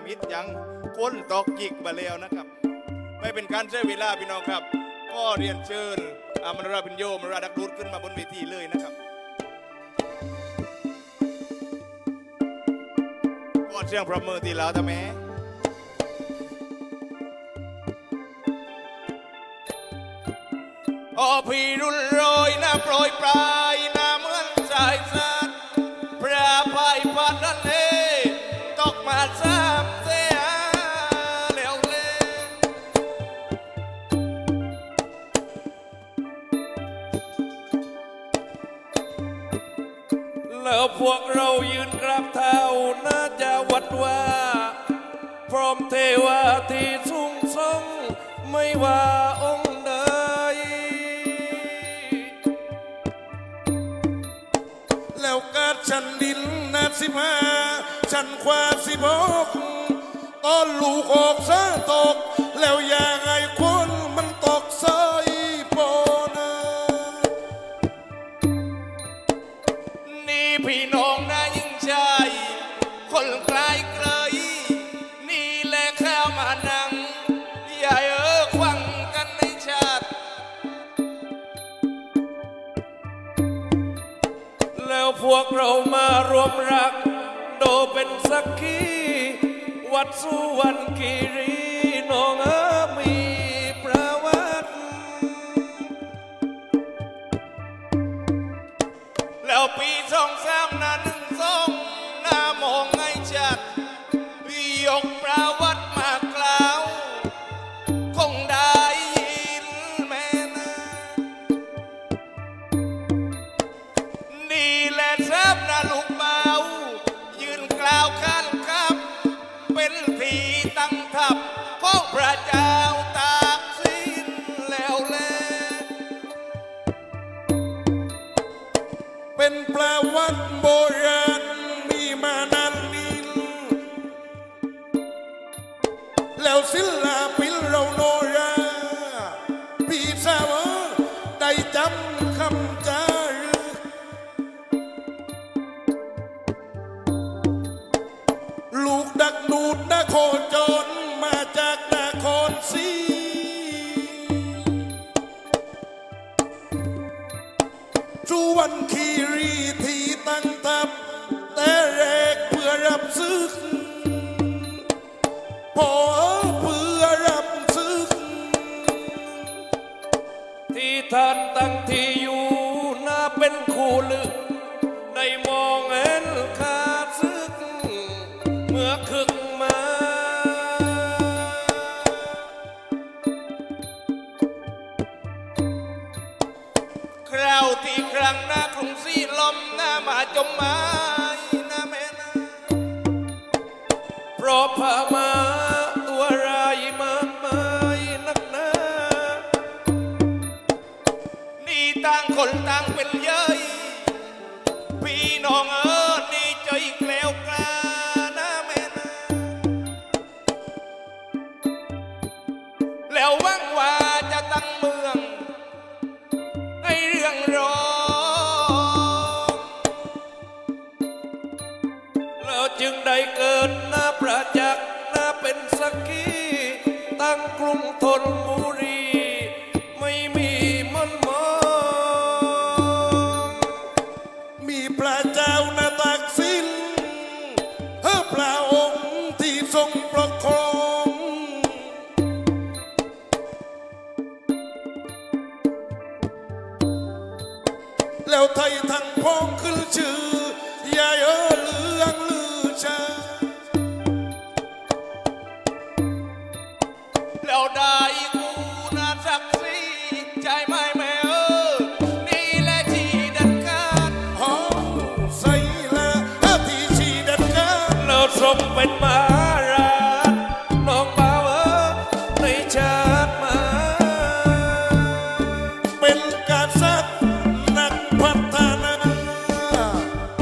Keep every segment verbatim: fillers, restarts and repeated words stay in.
ปิดยังคนตอกจิกมาแล้วนะครับไม่เป็นการใช้เวลาพี่น้องครับก็เรียนเชิญอามราบินโยมราดักรูดขึ้นมาบนเวทีเลยนะครับก็เสียงประมือทีแล้วทำไมโอ้พี่รุ่นโรยหน้าโปรยปลายหน้าเหมือนสายสัตว์พระพายพันนั่นเองตกมาซ้ำเสียแล้วเล่แล้วพวกเรายืนกราบเท้าน่าจะวัดว่าพร้อมเทวาที่สูงส่งไม่ว่าองค์ใดแล้วกาดฉันดินนาสิมาฉันควาสิบกตอนลูกออกซะตกแล้วอย่างไงคนมันตกใส่ปนนี่พี่น้องนะยิ่งใจคนไกลไกลนี่แหละข้ามานั่งอย่าเออควังกันในชาติแล้วพวกเรามารวมรักโดเป็นสักขีวัดสุวรรณคีรีน้องเอ๋อมีประวัติแล้วปีสองสามนาหนึ่งสองหน้ามองไงชัดยกประวัติมากล่าวคงได้ยินแม่นะนี่แหละทราบนะลูกเบายืนกล่าวข้านครับเป็นที่ตั้งทัพของพระเจ้าตากสินแล้วแลเป็นประวัติโบราณมีมานานนินแล้วศิลปินเราโนราพี่สาวได้จำคำจารึกลูกดักดูดนครจรมาจากนครศรีสุวรรณคีรีที่ตั้งทัพแต่แรกเพื่อรับศึกพอเพื่อรับศึกที่ท่านตั้งที่อยู่น่าเป็นคู่ลึกได้มองเห็นข้าศึกเมื่อคึกมาคราวที่ครั้งหน้ากรุงศรีลมหน้ามาจมไม้หน้าแม่นาเพราะพามาตัวรายมากมายนักหนานี่ต่างคนต่างเป็นเย้ยพี่น้องเออนี่ใจแกล้วกล้านะแม่นาแล้วหวังว่าจะตั้งเมืองให้เรื่องรองแล้วจึงได้เกิดหน้าประจักษ์หน้าเป็นสักขีตั้งกรุงธนบุรีไม่มีมันมองมีพระเจ้านาตากสินเฮ้อพระองค์ที่ทรงปกครองแล้วไทยทั้งพ้องขึ้นชื่ออย่าเออเลืองลือชาแล้วได้กูน่าสักสีใจไม่แม่เออนี่แหละที่ดันการฮอใส่ละที่ที่ดันการแล้วสมเป็นมหาราชน้องบ่าวเออในชาติมาเป็นกษัตริย์นักพัฒนา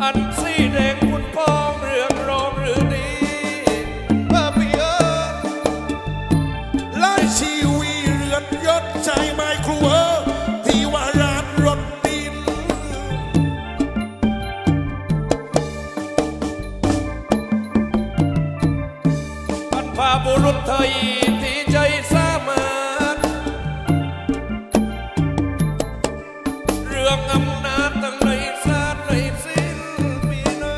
อันสีแดงคุณพองเรื่องรองหรือดีเออพี่เออไล่ชีวีเรือนยศใจไม้ครัวที่ว่าร้านรถดินบรรพบุรุษไทยที่ใจสามารถเรื่องอำนาจตั้งในศาสตร์ในสิ้นปีนา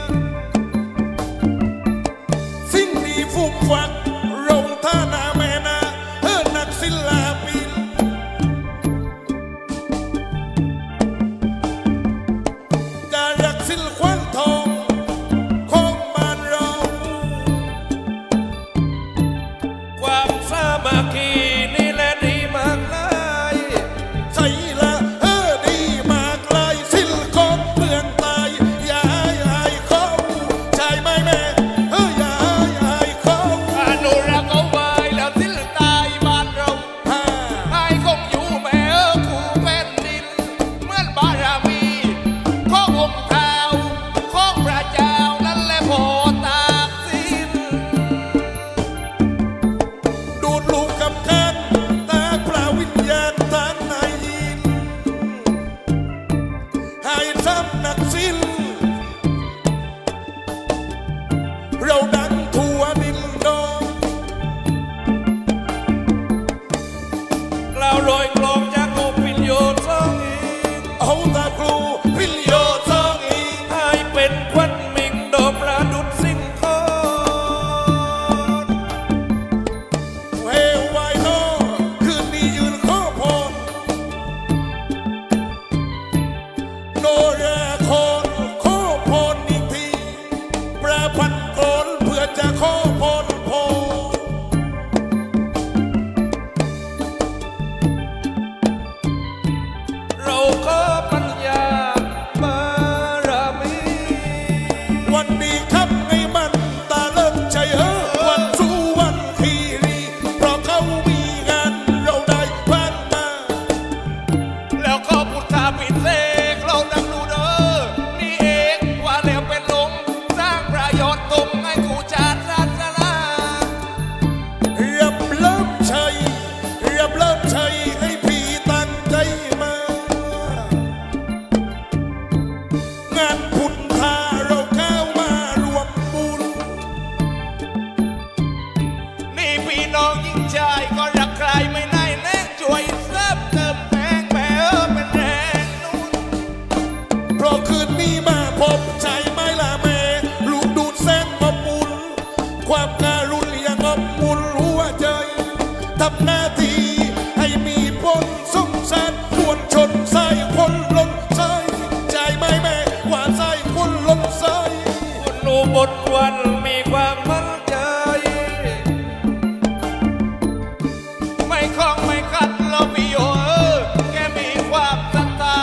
สิ่งดีฟุ่มฟักรงท่านาแม่นาเออนักศิลปินการรักศิลควันทองของบ้านเราความสามัคคีนี่แหละดีมากเลยใช่ละเออดีมากเลยศิลของเมืองใต้อย่าให้อายเขาใช่ไหมแม่เอออย่าให้อายเขาอนุรักษ์เอาไว้แล้วศิลตายบ้านเราให้คงอยู่แม่เออคู่แผ่นดินเหมือนบารมีขององค์เท้าของพระเจ้านั่นแหละพอตากสินดูดลูกกับกันตาพระวิญญาณทางในยินให้ทำนักศิลเราดังทั่วดินดงเราโรยกลองจากโลกพิญโยสองอีกเอาตาครูพิลโยซองอีให้เป็นควันมิงดอกประดุษสิ่งทองเฮวายโนคืนนี้ยืนข้อพรโนราคอนข้อพรอีกทีประพันธ์โกนเพื่อจะข้อพรพอเราขอปัญญาบารมีวันดีครับไอ้มันตาเลิกใจเฮ้อวันสู้วันทีรีเพราะเขามีงานเราได้ผ่านมาแล้วก็พุทธาปิเสกเราดังดูเด้อนี่เองว่าแล้วเป็นลงสร้างประโยชน์ตรงให้กูจาดศาสนาเรียบเริ่มชัยเรียบเริ่มชัยให้พี่ตั้งใจมา งานพุทธาเราเข้ามารวมบุญนี่พี่น้องยิ่งใจก็รักใครไม่ได้แน่ช่วยเสริมเติมแพงแม่เออเป็นแรงนุ่นเพราะคืนนี้มาพบใจไม่ละแม่ลูกดูดแสนอบอุ่นความการุณยังอบอุ่นหัวใจทำหน้าที่ให้มีผลสงสารมวลชนใส่คนล้นใส่ใจไม่แม่ว่าใส่คนล้นใส่คุณอุบลวันมีความมั่นใจ ไม่คล้องไม่ขัดเราพี่โอเออแกมีความศรัทธาย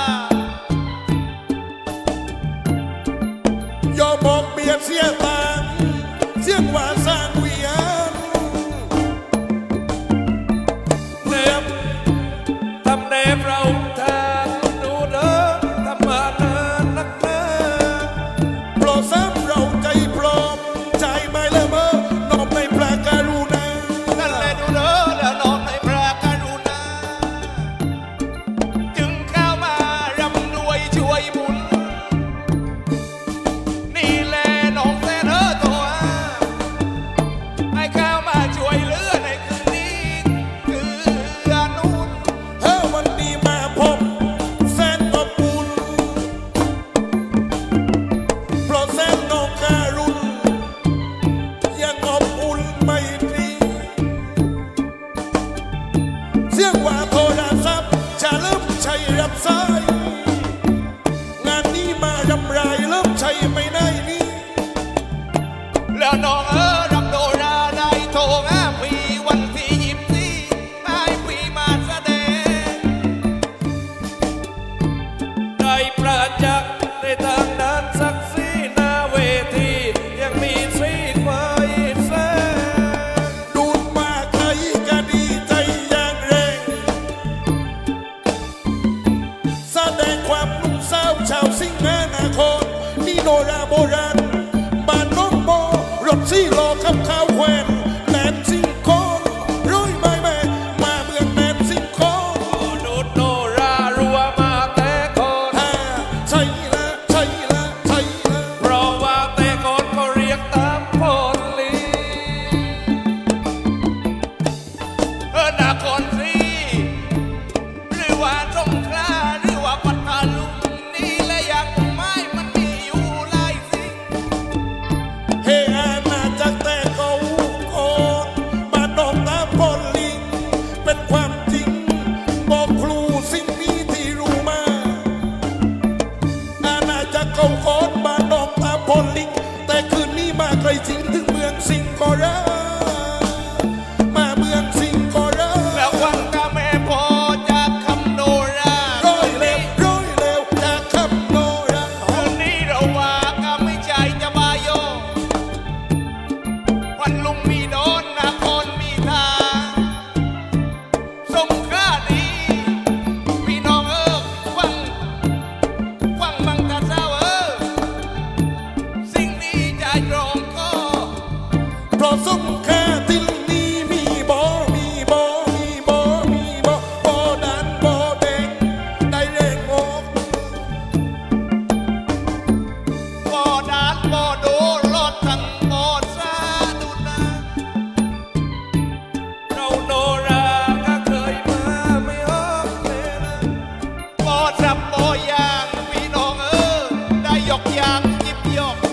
อมบอกเบียดเสียตังค์เสียงว่าสร้างเวียนเรียบทำแนบเราทางดูเด้อทำมาเนินนักเนินโปรดซ้ำเราใจพร้อมใจไม่ละเมอนอบในพระกรุณานั่นแหละดูเด้อแล้วน้อมในพระกรุณา จึงเข้ามารำรวยช่วยบุญ นี่แหละน้องแสนเอโนราโบราณบ้านน้องโบรถซี่รอขับข้าวแควนแดนซิงคอนร้อยใบแม่มาเมืองแดนซิงคอนนุดโนรารัวมาแต่ก่อนใช่ละใช่ละใช่ละเพราะว่าแต่ก่อนเขาเรียกตามพลลีเออนครศรีหรือว่าสงขลาหรือว่าปัตตานีนี่และยังไม่มันมีอยู่หลายสิ่งเฮอาณาจักรแต่เก่าก่อนบ้านน้องตาพลลิงเป็นความจริงบอกครูสิ่งนี้ที่รู้มาอาณาจักรเก่าก่อนบ้านน้องตาพลลิงแต่คืนนี้มาไกลจริงถึงเมืองสิงคโปร์มาเมืองสิงคโปร์แล้ววังกาแม่พอจากคำโนราร้อยเร็วร้อยเร็วจากคำโนราคืนนี้เราว่าก็ไม่ใจจะบายโยวันลุงมีโดนนครมีทาสงขลาดีพี่น้องเออฟังฟังบังกะเจ้าเออสิ่งนี้ใจตรงก็เพราะสงขลาที่นี้มีบ่มีบ่มีบ่มีบ่บ่ดันบ่แดงได้แรงออกบ่ดานบ่โดรถทั้งบ่ซาดุนะเราโนราก็เคยมาไม่ออกเลยนะบ่จับบ่ยางพี่น้องเออได้ยกยางหยิบยก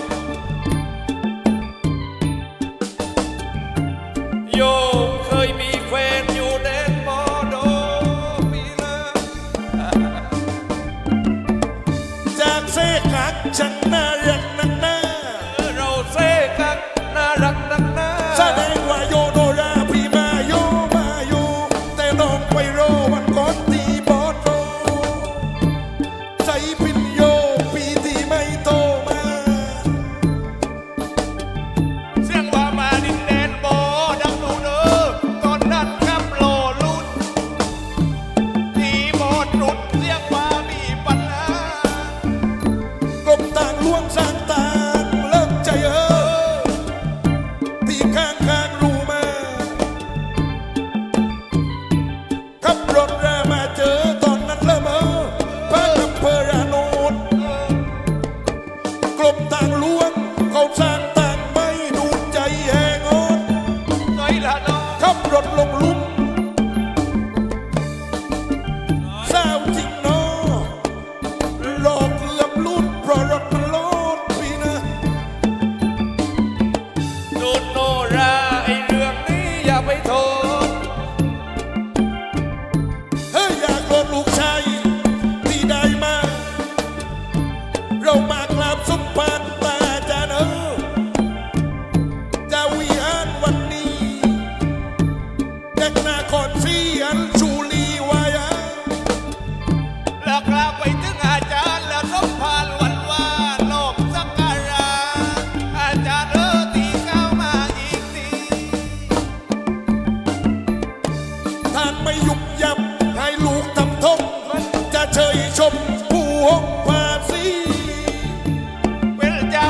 โยมเคยมีแฟนอยู่แดนบ่โดพี่ละจากเสกักฉันน่ารักนักหน้าเราเซกักน่ารักนักหนาแสดงว่าโยโนราพี่มาโยมาโยแต่น้องไปรอวันก่อนตีบอสโตใจพินโยปีที่ไม่โตมาเสียงว่ามาดินแดนบ่ดังดูเด้อตอนนั้นครับโลลุดที่บอดรุดเสียงว่ามีปัญหากลมต่างล่วงสร้างต่างเลิกใจเออที่ข้างข้างรู้มาขับรถรามาเจอตอนนั้นเริ่มเออพระอำเภอราโนดกลมต่างล่วงเขาสร้างต่างไม่ดูใจแหงอดน้อยละน้องขับรถลงหลุมสาวจริงเนอหลอกเกือบลุดเพราะรถมันโลดพี่นะดูโนราไอเรื่องนี้อย่าไปโทษเฮ้ยอยากโดนลูกชายที่ได้มา เรามากราบสมภารตาจารย์เออจะวิหารวันนี้เด็กนาครศรีอันชูลีวายาแล้วกลับไปถึงอาจารย์แล้วสมภารวันว่าโลกสักการะอาจารย์เออตีก้าวมาอีกทีท่านไม่ยุบยับให้ลูกทำทงจะเชยชมผู้หงภาษีเป็นใจ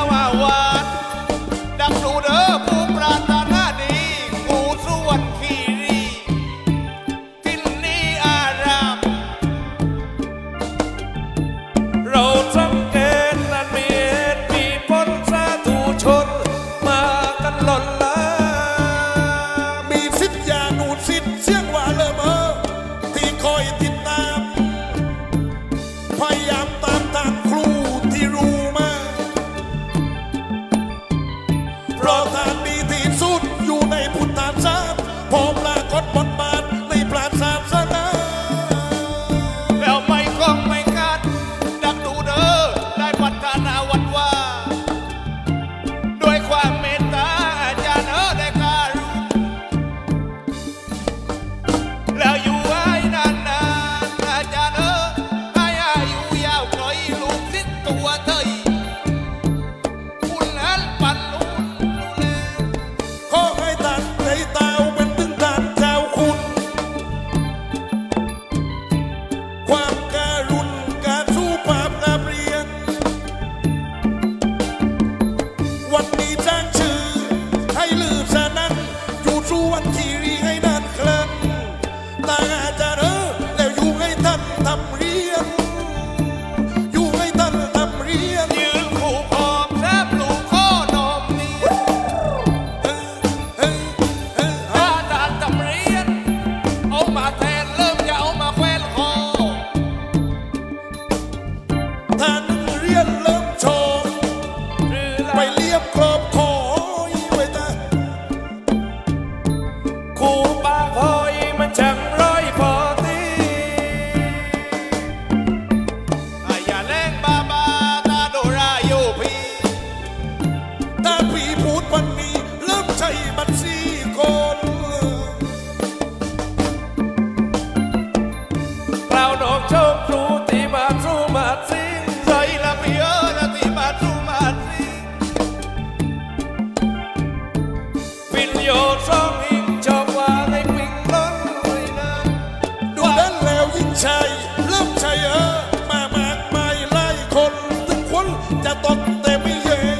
รีปินโยสองหิงชอบว่าในปิงล้นเลยนะดูดันแล้วยิ่งใช่เริ่มใช่เออมามากมายไล่คนทุกคนจะตกแต่ไม่เย่